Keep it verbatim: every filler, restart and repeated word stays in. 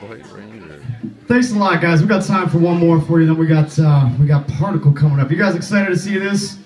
White Ranger. Thanks a lot, guys. We got time for one more for you. Then we got uh, we got Particle coming up. You guys excited to see this?